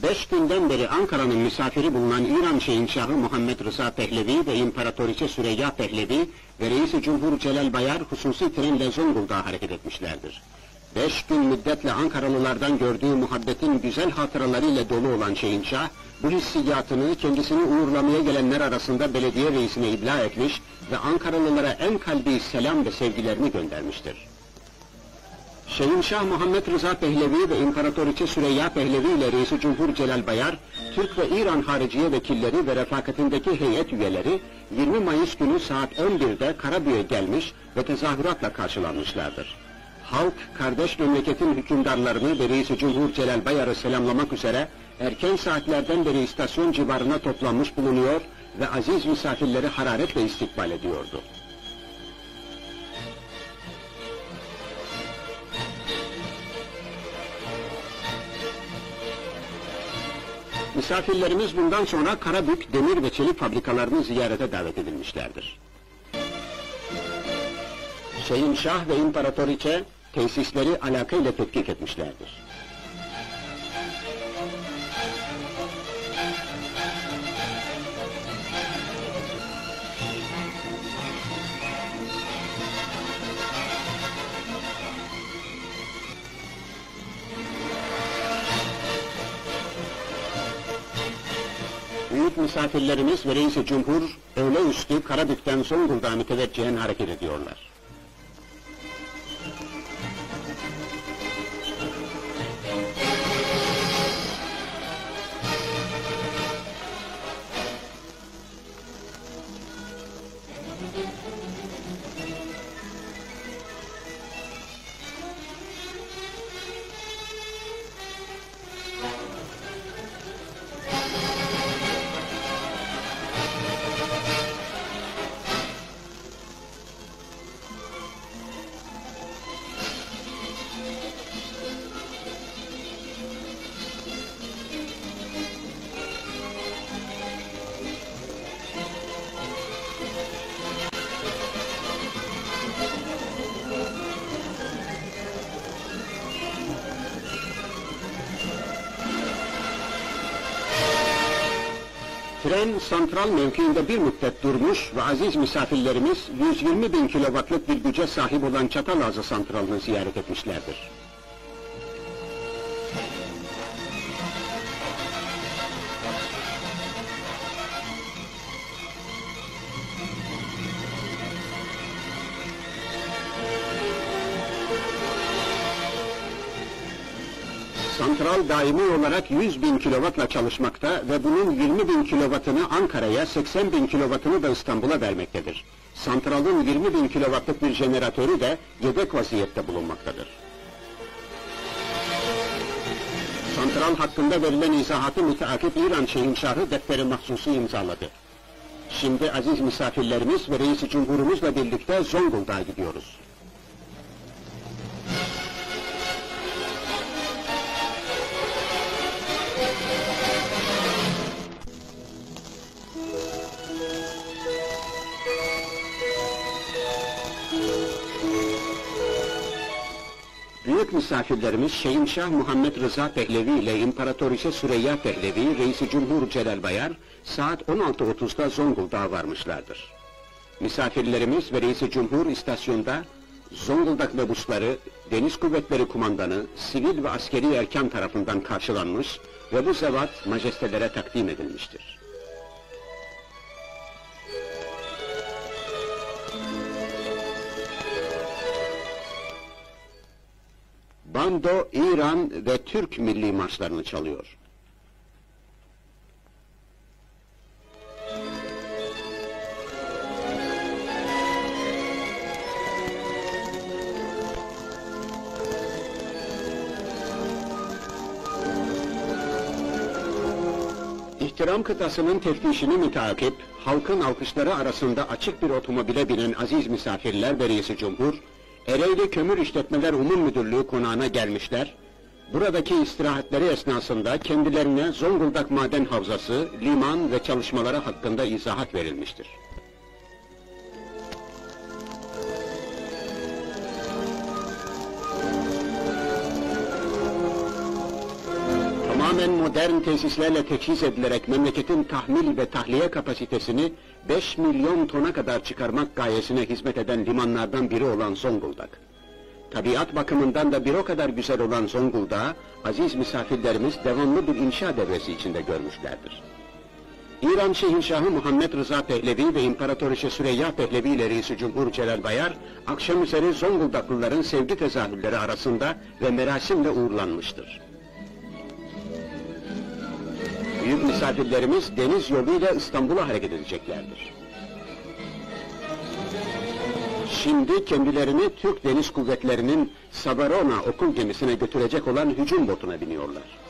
5 günden beri Ankara'nın misafiri bulunan İran Şehinşahı Muhammed Rıza Pehlevi ve İmparatoriçe Süreyya Pehlevi ve Reis-i Cumhur Celal Bayar hususi trenle Zonguldak'a hareket etmişlerdir. 5 gün müddetle Ankaralılardan gördüğü muhabbetin güzel hatıralarıyla dolu olan Şehinşah, bu hissiyatını kendisini uğurlamaya gelenler arasında belediye reisine ibla etmiş ve Ankaralılara en kalbi selam ve sevgilerini göndermiştir. Şehinşah Muhammed Rıza Pehlevi ve İmparatoriçe Süreyya Pehlevi ile Reis-i Cumhur Celal Bayar, Türk ve İran hariciye vekilleri ve refakatindeki heyet üyeleri 20 Mayıs günü saat 11'de Karabük'e gelmiş ve tezahüratla karşılanmışlardır. Halk, kardeş memleketin hükümdarlarını ve Reis-i Cumhur Celal Bayar'ı selamlamak üzere erken saatlerden beri istasyon civarına toplanmış bulunuyor ve aziz misafirleri hararetle istikbal ediyordu. Misafirlerimiz bundan sonra Karabük demir ve çelik fabrikalarını ziyarete davet edilmişlerdir. Şehinşah ve İmparatoriçe tesisleri alakayla tetkik etmişlerdir. Büyük misafirlerimiz ve Reis-i Cumhur öğle üstü Karabük'ten Zonguldak'a müteveccihen hareket ediyorlar. Tren santral mevkiinde bir müddet durmuş ve aziz misafirlerimiz 120.000 kilowattlık bir güce sahip olan Çatalazı santralını ziyaret etmişlerdir. Santral daimi olarak 100.000 kilowattla çalışmakta ve bunun 20.000 kilowattını Ankara'ya, 80.000 kilowattını da İstanbul'a vermektedir. Santralın 20.000 kilowattlık bir jeneratörü de yedek vaziyette bulunmaktadır. Santral hakkında verilen izahatı müteakip İran Şehinşahı defteri mahsusu imzaladı. Şimdi aziz misafirlerimiz ve Reis-i Cumhurumuzla birlikte Zonguldak'a gidiyoruz. Büyük misafirlerimiz Şehinşah Muhammed Rıza Pehlevi ile İmparatoriçe Süreyya Pehlevi, Reis-i Cumhur Celal Bayar saat 16.30'da Zonguldak'a varmışlardır. Misafirlerimiz ve Reis-i Cumhur istasyonda Zonguldak mebusları, Deniz Kuvvetleri Kumandanı, sivil ve askeri erkan tarafından karşılanmış ve bu zevat majestelere takdim edilmiştir. Bando, İran ve Türk milli marşlarını çalıyor. İhtiram kıtasının teftişini müteakip, halkın alkışları arasında açık bir otomobile binen aziz misafirler ve Reis-i Cumhur, Ereğli Kömür İşletmeler Umum Müdürlüğü konağına gelmişler, buradaki istirahatleri esnasında kendilerine Zonguldak Maden Havzası, liman ve çalışmaları hakkında izahat verilmiştir. tamamen modern tesislerle teçhiz edilerek memleketin tahmil ve tahliye kapasitesini 5 milyon tona kadar çıkarmak gayesine hizmet eden limanlardan biri olan Zonguldak. Tabiat bakımından da bir o kadar güzel olan Zonguldak'ı aziz misafirlerimiz devamlı bir inşa devresi içinde görmüşlerdir. İran Şehinşahı Muhammed Rıza Pehlevi ve İmparatoriçe Süreyya Pehlevi ile Reis-i Cumhur Celal Bayar, akşam üzeri Zonguldaklıların sevgi tezahürleri arasında ve merasimle uğurlanmıştır. Büyük misafirlerimiz deniz yoluyla İstanbul'a hareket edeceklerdir. Şimdi kendilerini Türk Deniz Kuvvetleri'nin Savarona okul gemisine götürecek olan hücum botuna biniyorlar.